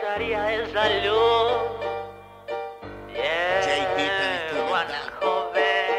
Secretaría de Salud. Yeah, Juana Joven.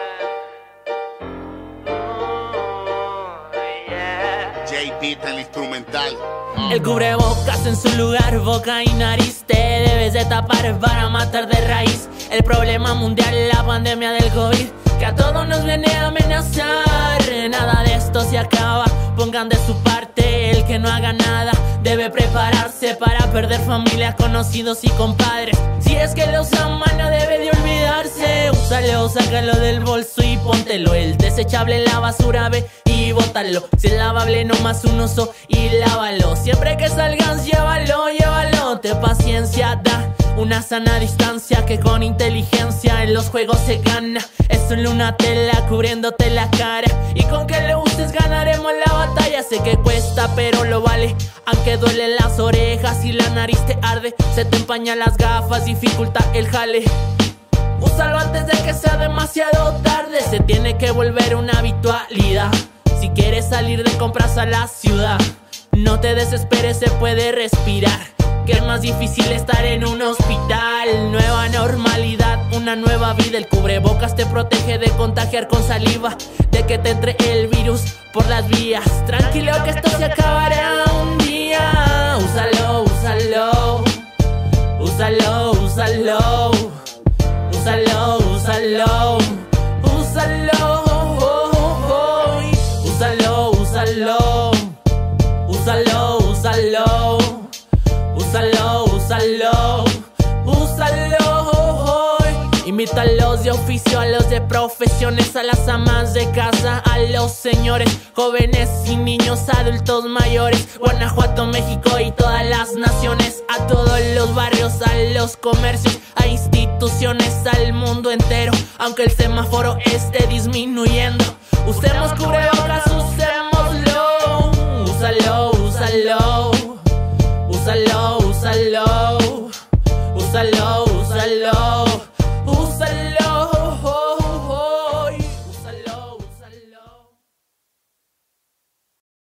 JP está en el instrumental. El cubrebocas en su lugar, boca y nariz te debes de tapar para matar de raíz el problema mundial, la pandemia del COVID, que a todos nos viene a amenazar. Nada de esto se acaba, pongan de su parte. El que no haga nada debe prepararse para perder familia, conocidos y compadres. Si es que lo usa mano debe de olvidarse. Úsalo, sácalo del bolso y póntelo. El desechable en la basura, ve y bótalo. Si es lavable nomás un uso y lávalo. Siempre que salgas llévalo, llévalo. Ten paciencia, da una sana distancia, que con inteligencia en los juegos se gana. Es solo una tela cubriéndote la cara, y con que lo uses ganaremos la batalla. Sé que cuesta pero lo vale, aunque duele las orejas y la nariz te arde. Se te empañan las gafas, dificulta el jale. Úsalo antes de que sea demasiado tarde. Se tiene que volver una habitualidad si quieres salir de compras a la ciudad. No te desesperes, se puede respirar, que es más difícil estar en un hospital. Nueva normalidad, una nueva vida. El cubrebocas te protege de contagiar con saliva, de que te entre el virus por las vías. Tranquilo que esto se acabará un día. Úsalo, úsalo. Úsalo, úsalo. Úsalo, úsalo. Úsalo. Úsalo, úsalo. Úsalo, úsalo. Úsalo, úsalo, úsalo. Invita a los de oficio, a los de profesiones, a las amas de casa, a los señores, jóvenes y niños, adultos mayores. Guanajuato, México y todas las naciones. A todos los barrios, a los comercios, a instituciones, al mundo entero. Aunque el semáforo esté disminuyendo, usemos cubrebocas,